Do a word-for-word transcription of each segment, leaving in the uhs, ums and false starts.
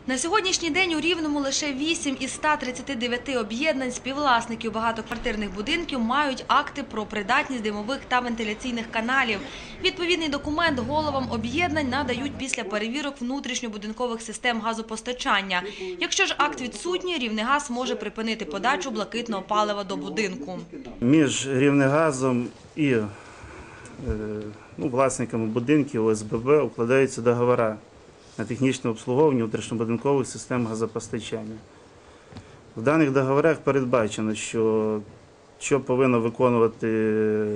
На сьогоднішній день у Рівному лише вісім із ста тридцяти дев'яти об'єднань співвласників багатоквартирних будинків мають акти про придатність димових та вентиляційних каналів. Відповідний документ головам об'єднань надають після перевірок внутрішньобудинкових систем газопостачання. Якщо ж акт відсутній, Рівнегаз може припинити подачу блакитного палива до будинку. Між Рівнегазом і ну, власниками будинків О С Б Б укладаються договори на технічне обслуговування внутрішньобудинкових систем газопостачання. В даних договорах передбачено, що, що повинен виконувати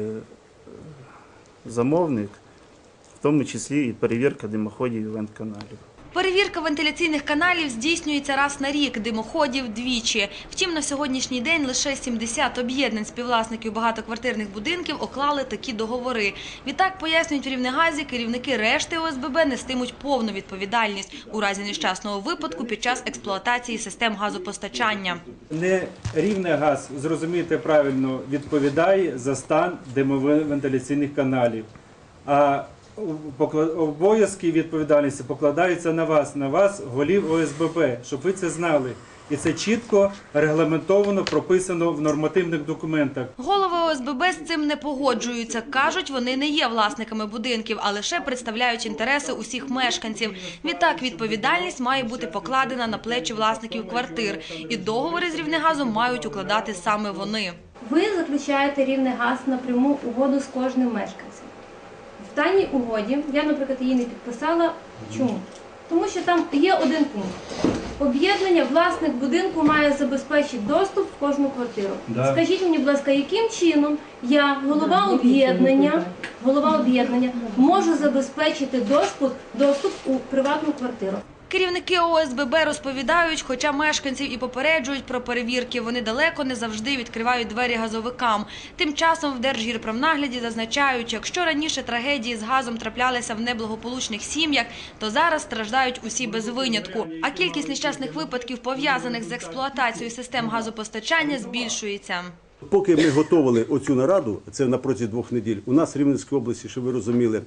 замовник, в тому числі і перевірка димоходів і вентканалів. Перевірка вентиляційних каналів здійснюється раз на рік, димоходів – двічі. Втім, на сьогоднішній день лише сімдесят об'єднань співвласників багатоквартирних будинків уклали такі договори. Відтак, пояснюють в Рівнегазі, керівники решти О С Б Б нестимуть повну відповідальність у разі нещасного випадку під час експлуатації систем газопостачання. Не Рівнегаз, зрозумійте правильно, відповідає за стан димово-вентиляційних каналів, а обов'язки і відповідальності покладаються на вас, на вас, голів О С Б Б, щоб ви це знали. І це чітко регламентовано, прописано в нормативних документах. Голови О С Б Б з цим не погоджуються. Кажуть, вони не є власниками будинків, а лише представляють інтереси усіх мешканців. Відтак, відповідальність має бути покладена на плечі власників квартир. І договори з Рівнегазом мають укладати саме вони. Ви заключаєте Рівнегаз напряму угоду з кожним мешканцем. В даній угоді, я, наприклад, її не підписала. Чому? Тому що там є один пункт. Об'єднання, власник будинку має забезпечити доступ в кожну квартиру. Да. Скажіть мені, будь ласка, яким чином я, голова об'єднання, голова об'єднання, можу забезпечити доступ, доступ у приватну квартиру? Керівники О С Б Б розповідають, хоча мешканців і попереджують про перевірки, вони далеко не завжди відкривають двері газовикам. Тим часом в Держгірпромнагляді зазначають, якщо раніше трагедії з газом траплялися в неблагополучних сім'ях, то зараз страждають усі без винятку. А кількість нещасних випадків, пов'язаних з експлуатацією систем газопостачання, збільшується. Поки ми готували оцю нараду, це на протязі двох неділь, у нас в Рівненській області, щоб ви розуміли,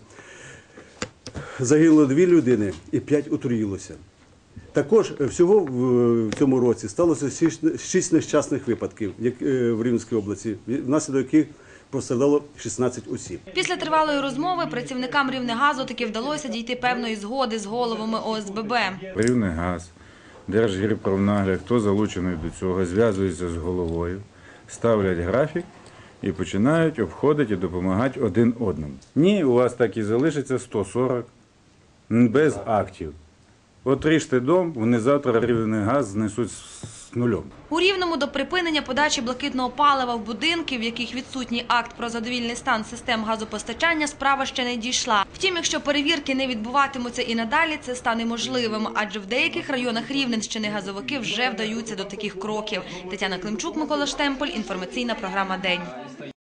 загинуло дві людини і п'ять отруїлося. Також всього в цьому році сталося шість нещасних випадків в Рівненській області, внаслідок яких постраждало шістнадцять осіб. Після тривалої розмови працівникам Рівнегазу таки вдалося дійти певної згоди з головами О С Б Б. Рівнегаз, Держгірпромнагляд, хто залучений до цього, зв'язується з головою, ставлять графік і починають обходити і допомагати один одному. Ні, у вас так і залишиться сто сорок без актів. Отріжте дом, вони завтра Рівнегаз знесуть з нульом. У Рівному до припинення подачі блакитного палива в будинки, в яких відсутній акт про задовільний стан систем газопостачання, справа ще не дійшла. Втім, якщо перевірки не відбуватимуться і надалі, це стане можливим, адже в деяких районах Рівненщини газовики вже вдаються до таких кроків. Тетяна Климчук, Микола Штемполь, інформаційна програма «День».